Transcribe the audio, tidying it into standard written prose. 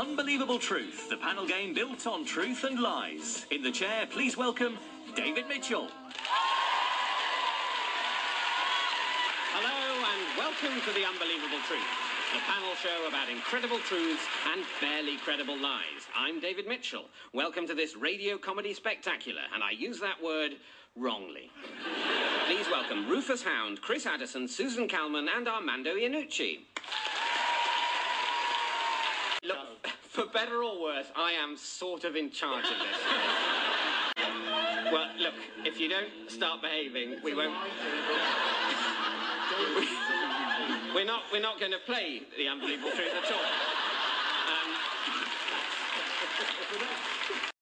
Unbelievable Truth, the panel game built on truth and lies. In the chair, please welcome David Mitchell. Hello and welcome to the Unbelievable Truth, the panel show about incredible truths and barely credible lies. I'm David Mitchell. Welcome to this radio comedy spectacular, and I use that word wrongly. Please welcome Rufus Hound, Chris Addison, Susan Calman and Armando Iannucci. Look, for better or worse, I am sort of in charge of this. Well, look, if you don't start behaving, we won't... We're not going to play the Unbelievable Truth at all.